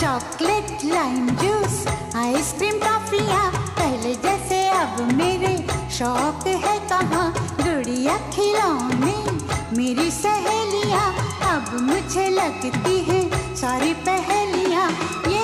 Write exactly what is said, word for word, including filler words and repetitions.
Chocolate lime juice ice cream टॉफियाँ पहले जैसे अब मेरे शौक है कहाँ। गुड़िया खिलौने मेरी सहेलियाँ अब मुझे लगती है सारी पहेलियाँ।